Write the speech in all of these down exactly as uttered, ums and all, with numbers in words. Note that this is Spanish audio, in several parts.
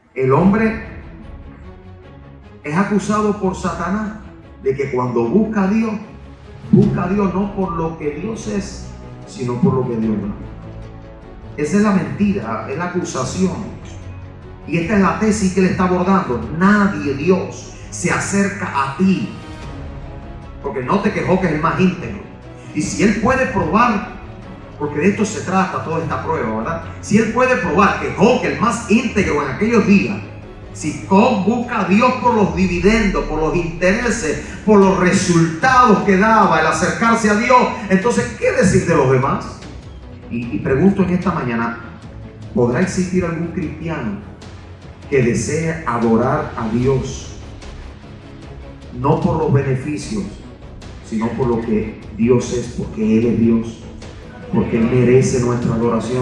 El hombre es acusado por Satanás de que cuando busca a Dios, busca a Dios no por lo que Dios es, sino por lo que Dios da. Esa es la mentira, es la acusación. Y esta es la tesis que él está abordando. Nadie, Dios, se acerca a ti, porque no te quejó que es el más íntegro. Y si él puede probar, porque de esto se trata toda esta prueba, ¿verdad? Si él puede probar que Job, el más íntegro en aquellos días, si Job busca a Dios por los dividendos, por los intereses, por los resultados que daba el acercarse a Dios, entonces, ¿qué decir de los demás? Y, y pregunto en esta mañana, ¿podrá existir algún cristiano que desee adorar a Dios no por los beneficios, sino por lo que Dios es, porque Él es Dios, porque Él merece nuestra adoración?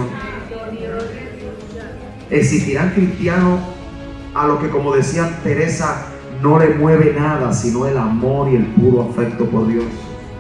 ¿Existirán cristianos a los que, como decía Teresa, no le mueve nada sino el amor y el puro afecto por Dios?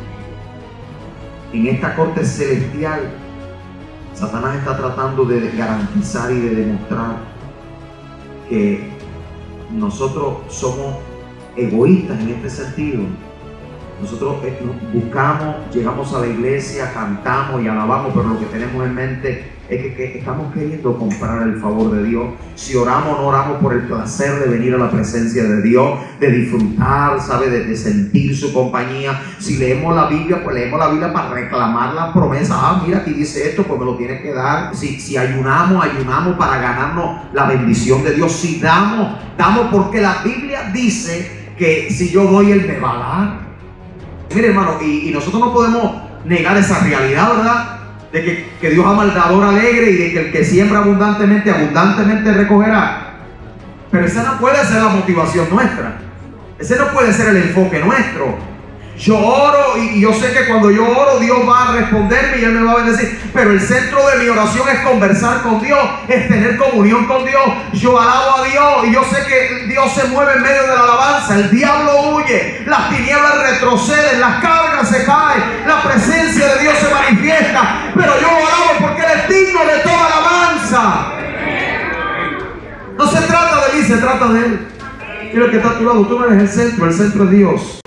En esta corte celestial, Satanás está tratando de garantizar y de demostrar que nosotros somos egoístas en este sentido. Nosotros buscamos, llegamos a la iglesia, cantamos y alabamos, pero lo que tenemos en mente es que, que estamos queriendo comprar el favor de Dios. Si oramos, no oramos por el placer de venir a la presencia de Dios, de disfrutar, ¿sabe? De, de sentir su compañía. Si leemos la Biblia, pues leemos la Biblia para reclamar las promesas. Ah, mira, aquí dice esto, pues me lo tienes que dar. Si, si ayunamos, ayunamos para ganarnos la bendición de Dios. Si damos, damos porque la Biblia dice que si yo doy, Él me va a dar. Mire, hermano, y, y nosotros no podemos negar esa realidad, ¿verdad? De que, que Dios ama al dador alegre y de que el que siembra abundantemente, abundantemente recogerá. Pero esa no puede ser la motivación nuestra. Ese no puede ser el enfoque nuestro. Yo oro y, y yo sé que cuando yo oro Dios va a responderme y Él me va a bendecir. Pero el centro de mi oración es conversar con Dios, es tener comunión con Dios. Yo alabo a Dios y yo sé que Dios se mueve en medio de la alabanza. El diablo huye, las tinieblas retroceden, las cargas se caen, la presencia de Dios se manifiesta. Pero yo lo alabo porque Él es digno de toda alabanza. No se trata de mí, se trata de Él. Quiero que está a tu lado, tú no eres el centro, el centro es Dios.